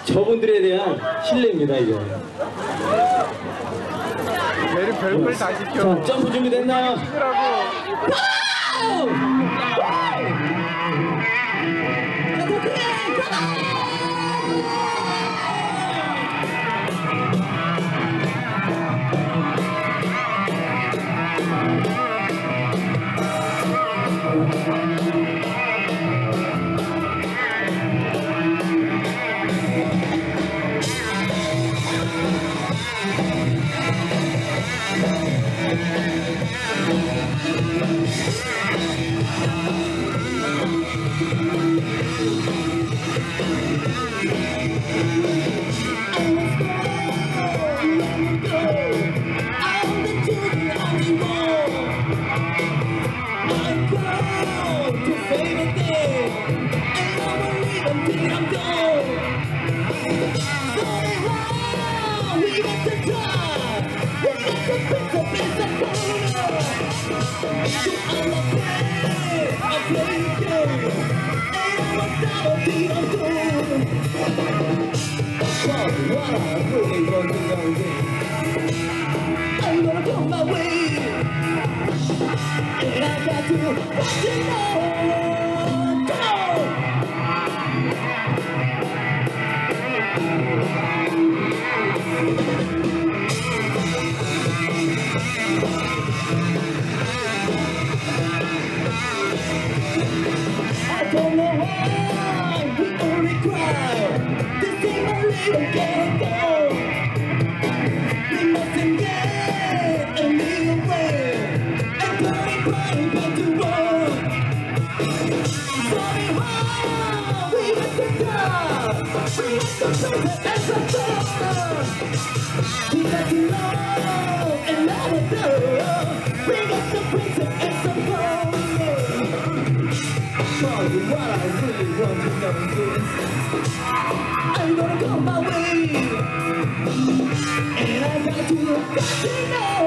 저분들에 대한 신뢰입니다 이게. 얘는 별걸 다 시켜. 자, 점프 준비됐나요? I'm gonna go my way, and I got to watch it all. Go! I don't know why we only cry. This ain't my little girl. We mustn't get a little way and crying back to war. Sorry, how we have to die. We have to face it as a thought. We got to love and let it go. We got to face it as a thought. What I really want to know is I'm gonna go my way, and I got to know.